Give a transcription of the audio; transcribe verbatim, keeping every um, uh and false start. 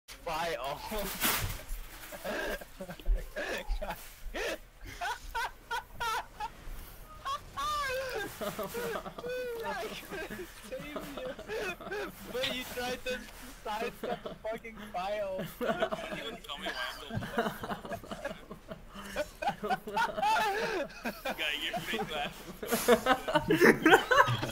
File. I couldn't save you, but you tried to sidestep the fucking file. You didn't even tell me why I'm still alive. Guy, your fake laugh.